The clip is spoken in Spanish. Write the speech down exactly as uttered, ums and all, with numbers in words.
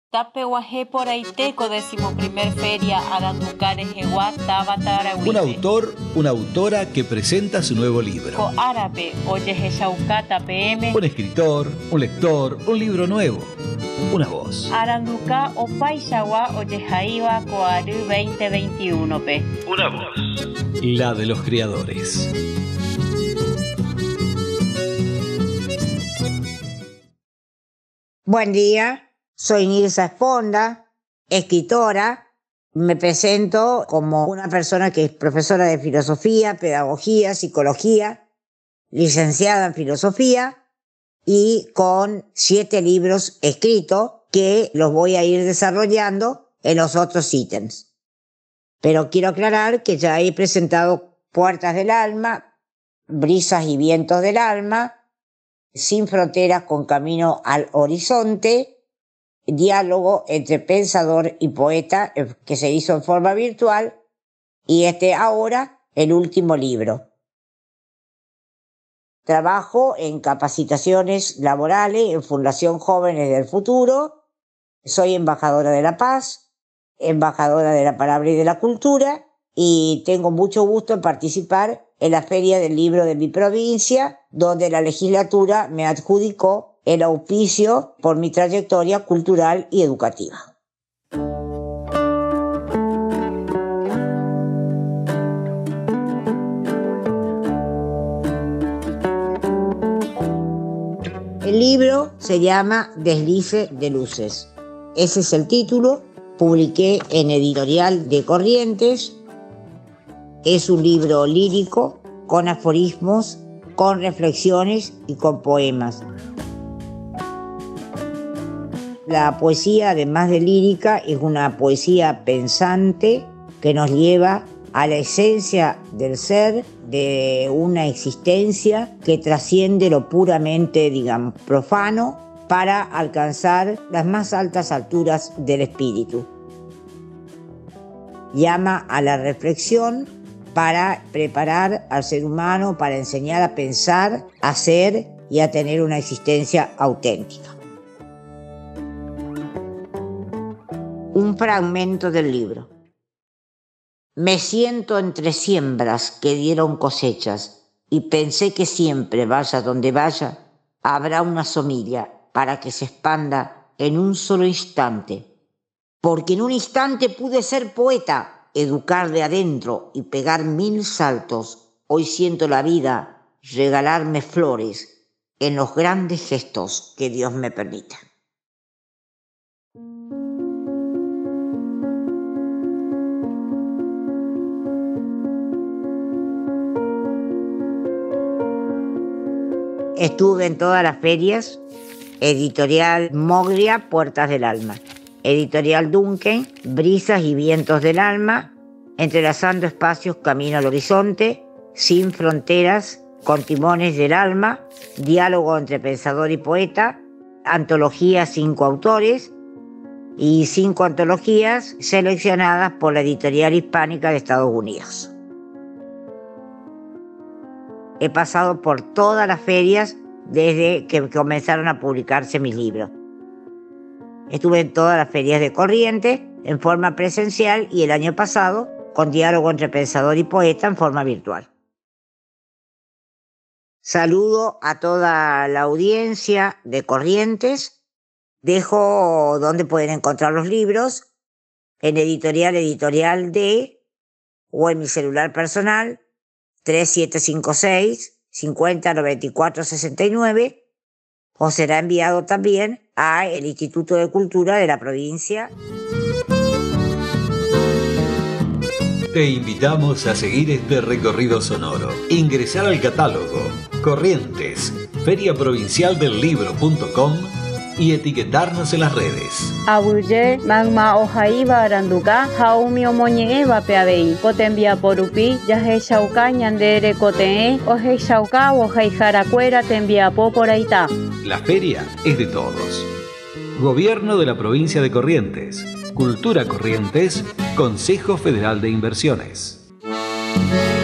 Tapehuajé por Aiteco, decimoprimer feria, Aranducares, Jehuá, Tabatarahuite. Un autor, una autora que presenta su nuevo libro. Co árabe, Oye Shaucata P M. Un escritor, un lector, un libro nuevo, una voz. Aranduca o Paishawa Oye Jaiba Coaru veinte veintiuno P. Una voz. La de los creadores. Buen día. Soy Nilsa Esponda, escritora. Me presento como una persona que es profesora de filosofía, pedagogía, psicología, licenciada en filosofía y con siete libros escritos que los voy a ir desarrollando en los otros ítems. Pero quiero aclarar que ya he presentado Puertas del Alma, Brisas y Vientos del Alma, Sin Fronteras con Camino al Horizonte, Diálogo entre pensador y poeta, que se hizo en forma virtual, y este ahora el último libro. Trabajo en capacitaciones laborales en Fundación Jóvenes del Futuro. Soy embajadora de la paz, embajadora de la palabra y de la cultura, y tengo mucho gusto en participar en la Feria del Libro de mi provincia, donde la legislatura me adjudicó el auspicio por mi trayectoria cultural y educativa. El libro se llama Deslice de Luces. Ese es el título. Publiqué en Editorial de Corrientes. Es un libro lírico, con aforismos, con reflexiones y con poemas. La poesía, además de lírica, es una poesía pensante que nos lleva a la esencia del ser, de una existencia que trasciende lo puramente, digamos, profano, para alcanzar las más altas alturas del espíritu. Llama a la reflexión para preparar al ser humano, para enseñar a pensar, a ser y a tener una existencia auténtica. Un fragmento del libro. Me siento entre siembras que dieron cosechas y pensé que siempre, vaya donde vaya, habrá una semilla para que se expanda en un solo instante. Porque en un instante pude ser poeta, educar de adentro y pegar mil saltos. Hoy siento la vida regalarme flores en los grandes gestos que Dios me permita. Estuve en todas las ferias, Editorial Mogria, Puertas del Alma, Editorial Duncan, Brisas y Vientos del Alma, Entrelazando Espacios, Camino al Horizonte, Sin Fronteras, con Timones del Alma, Diálogo entre Pensador y Poeta, Antología Cinco Autores y cinco antologías seleccionadas por la Editorial Hispánica de Estados Unidos. He pasado por todas las ferias desde que comenzaron a publicarse mis libros. Estuve en todas las ferias de Corrientes en forma presencial y el año pasado con Diálogo entre Pensador y Poeta en forma virtual. Saludo a toda la audiencia de Corrientes. Dejo donde pueden encontrar los libros, en Editorial Editorial D o en mi celular personal tres siete cinco seis, cincuenta noventa y cuatro sesenta y nueve, o será enviado también al Instituto de Cultura de la provincia. Te invitamos a seguir este recorrido sonoro. Ingresar al catálogo Corrientes, feria provincial del libro punto com y etiquetarnos en las redes. Abuye, magma ojaiba aranduka, jaumi omoñeeva peabei, cotenvia porupi, yaje shauka ñandere cotee, oje shauka ojai jaracuera tenvia po por aita. La feria es de todos. Gobierno de la provincia de Corrientes, Cultura Corrientes, Consejo Federal de Inversiones.